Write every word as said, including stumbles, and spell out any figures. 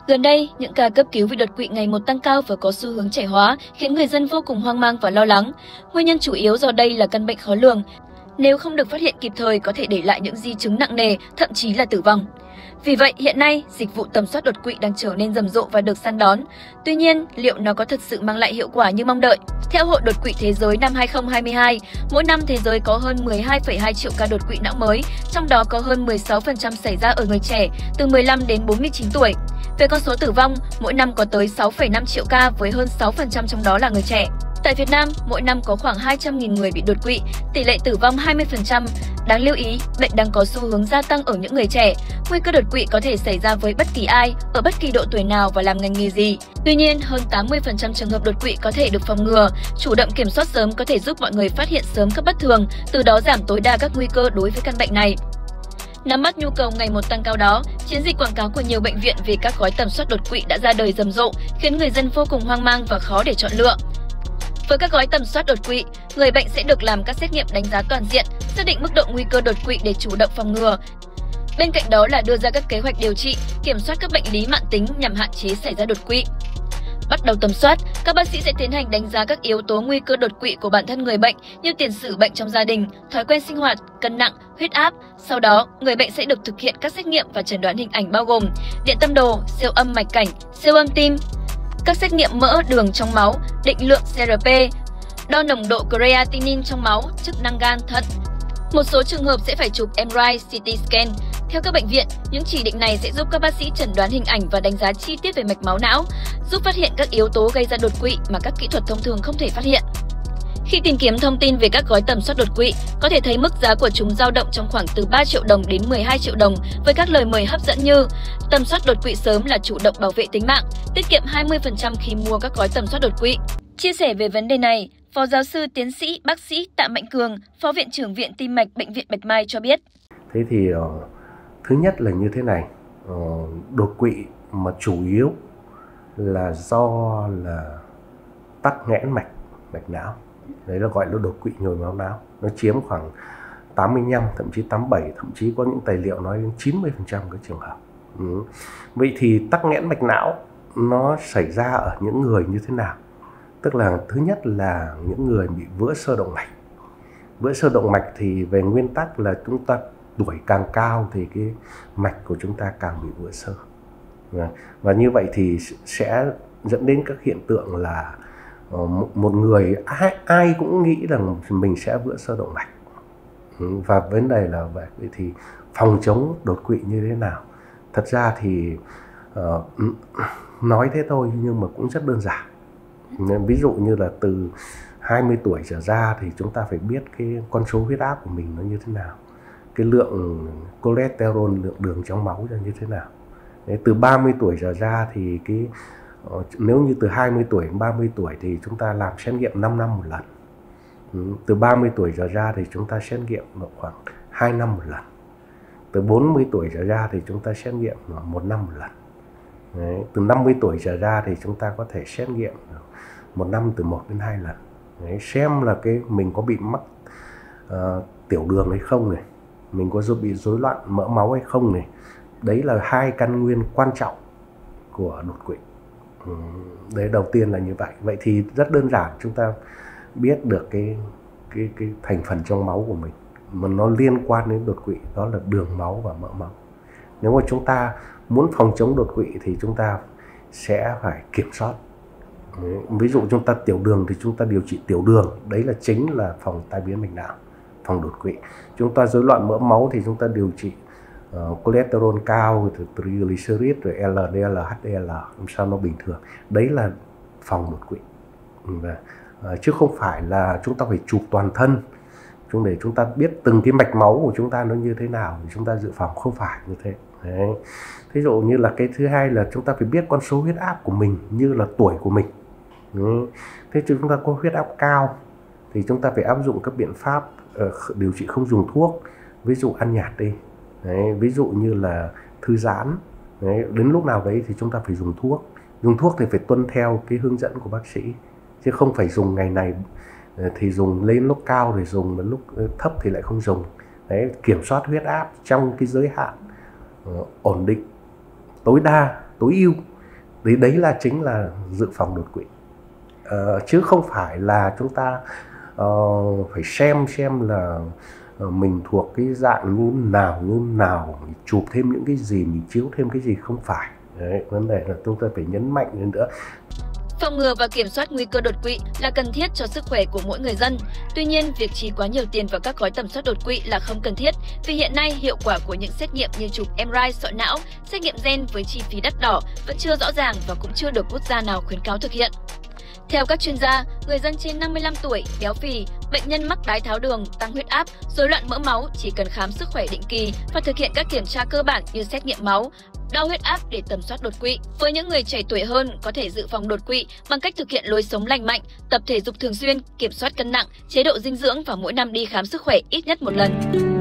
Gần đây, những ca cấp cứu vì đột quỵ ngày một tăng cao và có xu hướng trẻ hóa, khiến người dân vô cùng hoang mang và lo lắng. Nguyên nhân chủ yếu do đây là căn bệnh khó lường. Nếu không được phát hiện kịp thời có thể để lại những di chứng nặng nề, thậm chí là tử vong. Vì vậy, hiện nay, dịch vụ tầm soát đột quỵ đang trở nên rầm rộ và được săn đón. Tuy nhiên, liệu nó có thật sự mang lại hiệu quả như mong đợi? Theo Hội Đột quỵ Thế giới năm hai không hai hai, mỗi năm thế giới có hơn mười hai phẩy hai triệu ca đột quỵ não mới, trong đó có hơn mười sáu phần trăm xảy ra ở người trẻ từ mười lăm đến bốn mươi chín tuổi. Về con số tử vong, mỗi năm có tới sáu phẩy năm triệu ca với hơn sáu phần trăm trong đó là người trẻ. Tại Việt Nam, mỗi năm có khoảng hai trăm nghìn người bị đột quỵ, tỷ lệ tử vong hai mươi phần trăm. Đáng lưu ý, bệnh đang có xu hướng gia tăng ở những người trẻ. Nguy cơ đột quỵ có thể xảy ra với bất kỳ ai, ở bất kỳ độ tuổi nào và làm ngành nghề gì. Tuy nhiên, hơn tám mươi phần trăm trường hợp đột quỵ có thể được phòng ngừa. Chủ động kiểm soát sớm có thể giúp mọi người phát hiện sớm các bất thường, từ đó giảm tối đa các nguy cơ đối với căn bệnh này. Nắm bắt nhu cầu ngày một tăng cao đó, chiến dịch quảng cáo của nhiều bệnh viện về các gói tầm soát đột quỵ đã ra đời rầm rộ, khiến người dân vô cùng hoang mang và khó để chọn lựa. Với các gói tầm soát đột quỵ, người bệnh sẽ được làm các xét nghiệm đánh giá toàn diện, xác định mức độ nguy cơ đột quỵ để chủ động phòng ngừa. Bên cạnh đó là đưa ra các kế hoạch điều trị, kiểm soát các bệnh lý mãn tính nhằm hạn chế xảy ra đột quỵ. Bắt đầu tầm soát, các bác sĩ sẽ tiến hành đánh giá các yếu tố nguy cơ đột quỵ của bản thân người bệnh như tiền sử bệnh trong gia đình, thói quen sinh hoạt, cân nặng, huyết áp. Sau đó, người bệnh sẽ được thực hiện các xét nghiệm và chẩn đoán hình ảnh bao gồm điện tâm đồ, siêu âm mạch cảnh, siêu âm tim, các xét nghiệm mỡ đường trong máu, định lượng xê rờ pê, đo nồng độ creatinine trong máu, chức năng gan, thận. Một số trường hợp sẽ phải chụp em rờ i, xê tê scan. Theo các bệnh viện, những chỉ định này sẽ giúp các bác sĩ chẩn đoán hình ảnh và đánh giá chi tiết về mạch máu não, giúp phát hiện các yếu tố gây ra đột quỵ mà các kỹ thuật thông thường không thể phát hiện. Khi tìm kiếm thông tin về các gói tầm soát đột quỵ, có thể thấy mức giá của chúng dao động trong khoảng từ ba triệu đồng đến mười hai triệu đồng với các lời mời hấp dẫn như tầm soát đột quỵ sớm là chủ động bảo vệ tính mạng, tiết kiệm hai mươi phần trăm khi mua các gói tầm soát đột quỵ. Chia sẻ về vấn đề này, Phó giáo sư tiến sĩ bác sĩ Tạ Mạnh Cường, Phó viện trưởng Viện Tim mạch Bệnh viện Bạch Mai cho biết. Thế thì uh, thứ nhất là như thế này, uh, đột quỵ mà chủ yếu là do là tắc nghẽn mạch mạch não. Đấy là gọi là đột quỵ nhồi máu não. Nó chiếm khoảng tám mươi lăm, thậm chí tám mươi bảy, thậm chí có những tài liệu nói đến chín mươi phần trăm các trường hợp. Ừ. Vậy thì tắc nghẽn mạch não nó xảy ra ở những người như thế nào? Tức là thứ nhất là những người bị vữa xơ động mạch. Vữa xơ động mạch thì về nguyên tắc là chúng ta tuổi càng cao thì cái mạch của chúng ta càng bị vữa xơ. Và như vậy thì sẽ dẫn đến các hiện tượng là một người ai, ai cũng nghĩ rằng mình sẽ vữa xơ động mạch. Và vấn đề là vậy thì phòng chống đột quỵ như thế nào? Thật ra thì uh, nói thế thôi nhưng mà cũng rất đơn giản. Ví dụ như là từ hai mươi tuổi trở ra thì chúng ta phải biết cái con số huyết áp của mình nó như thế nào, cái lượng cholesterol, lượng đường trong máu là như thế nào. Đấy, từ ba mươi tuổi trở ra thì cái uh, nếu như từ hai mươi tuổi đến ba mươi tuổi thì chúng ta làm xét nghiệm năm năm một lần. Ừ, từ ba mươi tuổi trở ra thì chúng ta xét nghiệm khoảng hai năm một lần. Từ bốn mươi tuổi trở ra thì chúng ta xét nghiệm một năm một lần. Đấy, từ năm mươi tuổi trở ra thì chúng ta có thể xét nghiệm một năm từ một đến hai lần. Đấy, xem là cái mình có bị mắc uh, tiểu đường hay không này, mình có bị rối loạn mỡ máu hay không này. Đấy là hai căn nguyên quan trọng của đột quỵ. Ừ, đấy, đầu tiên là như vậy. Vậy thì rất đơn giản, chúng ta biết được cái cái cái thành phần trong máu của mình mà nó liên quan đến đột quỵ, đó là đường máu và mỡ máu. Nếu mà chúng ta muốn phòng chống đột quỵ thì chúng ta sẽ phải kiểm soát. Ví dụ chúng ta tiểu đường thì chúng ta điều trị tiểu đường, đấy là chính là phòng tai biến mạch não, phòng đột quỵ. Chúng ta rối loạn mỡ máu thì chúng ta điều trị uh, cholesterol cao, triglycerid, rồi lờ đê lờ, hát đê lờ làm sao nó bình thường. Đấy là phòng đột quỵ. Và, uh, chứ không phải là chúng ta phải chụp toàn thân chúng để chúng ta biết từng cái mạch máu của chúng ta nó như thế nào thì chúng ta dự phòng, không phải như thế. Đấy. Thí dụ như là cái thứ hai là chúng ta phải biết con số huyết áp của mình như là tuổi của mình. Đấy. Thế chứ chúng ta có huyết áp cao thì chúng ta phải áp dụng các biện pháp uh, điều trị không dùng thuốc, ví dụ ăn nhạt đi. Đấy. Ví dụ như là thư giãn. Đấy. Đến lúc nào đấy thì chúng ta phải dùng thuốc. Dùng thuốc thì phải tuân theo cái hướng dẫn của bác sĩ, chứ không phải dùng ngày này thì dùng, lên lúc cao thì dùng, mà lúc thấp thì lại không dùng. Đấy, kiểm soát huyết áp trong cái giới hạn uh, ổn định, tối đa, tối ưu Đấy, đấy là chính là dự phòng đột quỵ. Uh, chứ không phải là chúng ta uh, phải xem xem là uh, mình thuộc cái dạng như nào như nào, mình chụp thêm những cái gì, mình chiếu thêm cái gì, không phải. Đấy, vấn đề là chúng ta phải nhấn mạnh lên nữa. Phòng ngừa và kiểm soát nguy cơ đột quỵ là cần thiết cho sức khỏe của mỗi người dân. Tuy nhiên, việc chi quá nhiều tiền vào các gói tầm soát đột quỵ là không cần thiết, vì hiện nay hiệu quả của những xét nghiệm như chụp em rờ i sọ não, xét nghiệm gen với chi phí đắt đỏ vẫn chưa rõ ràng và cũng chưa được quốc gia nào khuyến cáo thực hiện. Theo các chuyên gia, người dân trên năm mươi lăm tuổi, béo phì, bệnh nhân mắc đái tháo đường, tăng huyết áp, rối loạn mỡ máu chỉ cần khám sức khỏe định kỳ và thực hiện các kiểm tra cơ bản như xét nghiệm máu, đo huyết áp để tầm soát đột quỵ. Với những người trẻ tuổi hơn, có thể dự phòng đột quỵ bằng cách thực hiện lối sống lành mạnh, tập thể dục thường xuyên, kiểm soát cân nặng, chế độ dinh dưỡng và mỗi năm đi khám sức khỏe ít nhất một lần.